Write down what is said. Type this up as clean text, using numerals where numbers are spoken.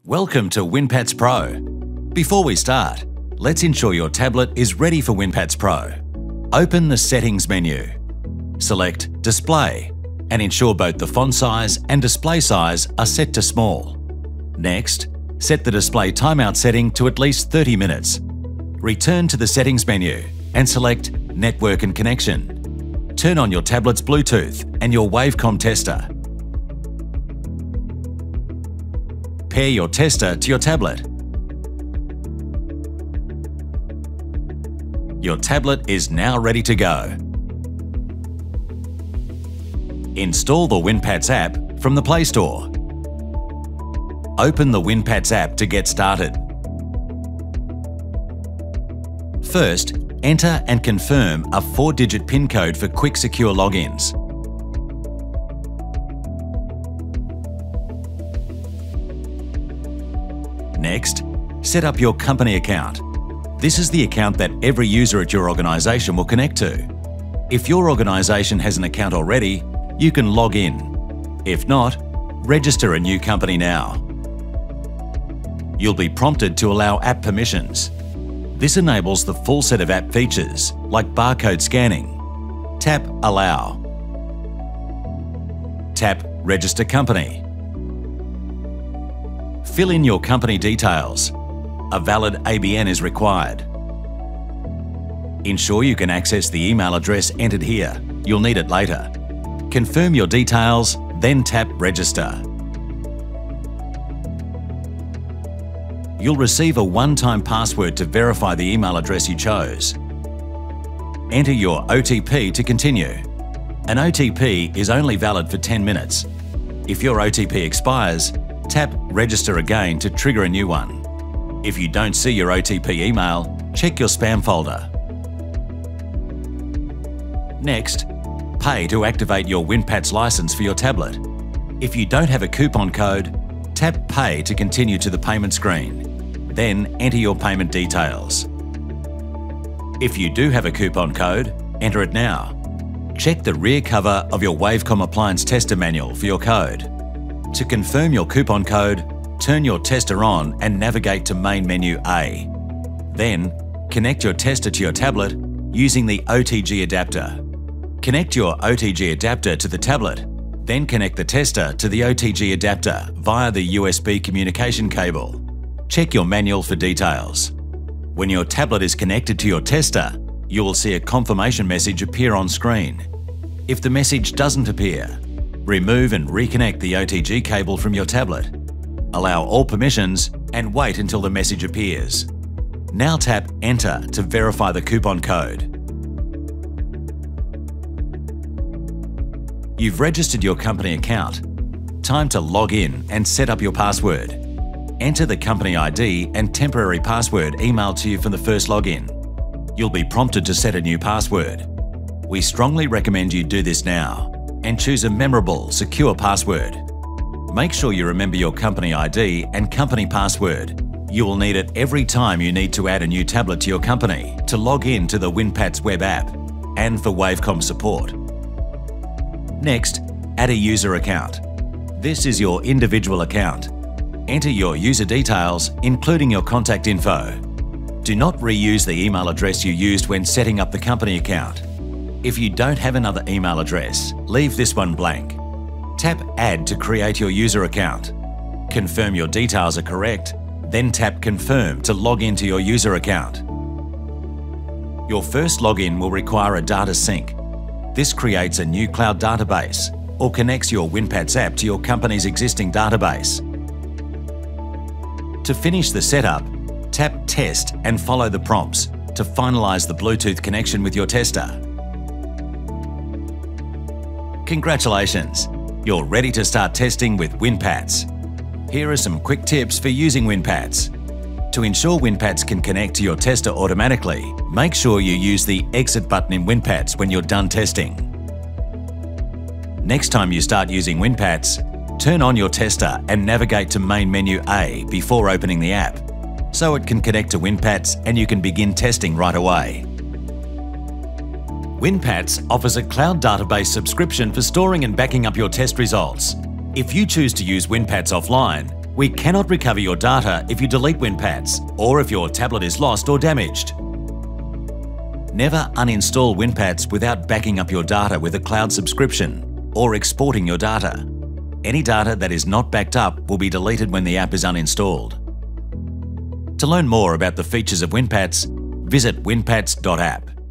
Welcome to WinPATS Pro. Before we start, let's ensure your tablet is ready for WinPATS Pro. Open the Settings menu. Select Display and ensure both the font size and display size are set to small. Next, set the display timeout setting to at least 30 minutes. Return to the Settings menu and select Network and Connection. Turn on your tablet's Bluetooth and your Wavecom tester. Pair your tester to your tablet. Your tablet is now ready to go. Install the WinPATS app from the Play Store. Open the WinPATS app to get started. First, enter and confirm a 4-digit PIN code for quick secure logins. Next, set up your company account. This is the account that every user at your organisation will connect to. If your organisation has an account already, you can log in. If not, register a new company now. You'll be prompted to allow app permissions. This enables the full set of app features like barcode scanning. Tap Allow. Tap Register Company. Fill in your company details. A valid ABN is required. Ensure you can access the email address entered here. You'll need it later. Confirm your details, then tap Register. You'll receive a one-time password to verify the email address you chose. Enter your OTP to continue. An OTP is only valid for 10 minutes. If your OTP expires, tap Register again to trigger a new one. If you don't see your OTP email, check your spam folder. Next, pay to activate your WinPATS license for your tablet. If you don't have a coupon code, tap Pay to continue to the payment screen. Then enter your payment details. If you do have a coupon code, enter it now. Check the rear cover of your Wavecom appliance tester manual for your code. To confirm your coupon code, turn your tester on and navigate to Main Menu A. Then, connect your tester to your tablet using the OTG adapter. Connect your OTG adapter to the tablet, then connect the tester to the OTG adapter via the USB communication cable. Check your manual for details. When your tablet is connected to your tester, you will see a confirmation message appear on screen. If the message doesn't appear, remove and reconnect the OTG cable from your tablet. Allow all permissions and wait until the message appears. Now tap Enter to verify the coupon code. You've registered your company account. Time to log in and set up your password. Enter the company ID and temporary password emailed to you from the first login. You'll be prompted to set a new password. We strongly recommend you do this now and choose a memorable, secure password. Make sure you remember your company ID and company password. You will need it every time you need to add a new tablet to your company to log in to the WinPATS web app and for Wavecom support. Next, add a user account. This is your individual account. Enter your user details, including your contact info. Do not reuse the email address you used when setting up the company account. If you don't have another email address, leave this one blank. Tap Add to create your user account. Confirm your details are correct, then tap Confirm to log into your user account. Your first login will require a data sync. This creates a new cloud database or connects your WinPATS app to your company's existing database. To finish the setup, tap Test and follow the prompts to finalize the Bluetooth connection with your tester. Congratulations! You're ready to start testing with WinPATS. Here are some quick tips for using WinPATS. To ensure WinPATS can connect to your tester automatically, make sure you use the Exit button in WinPATS when you're done testing. Next time you start using WinPATS, turn on your tester and navigate to Main Menu A before opening the app, so it can connect to WinPATS and you can begin testing right away. WinPATS offers a cloud database subscription for storing and backing up your test results. If you choose to use WinPATS offline, We cannot recover your data if you delete WinPATS or if your tablet is lost or damaged. Never uninstall WinPATS without backing up your data with a cloud subscription or exporting your data. Any data that is not backed up will be deleted when the app is uninstalled. To learn more about the features of WinPATS, visit winpats.app.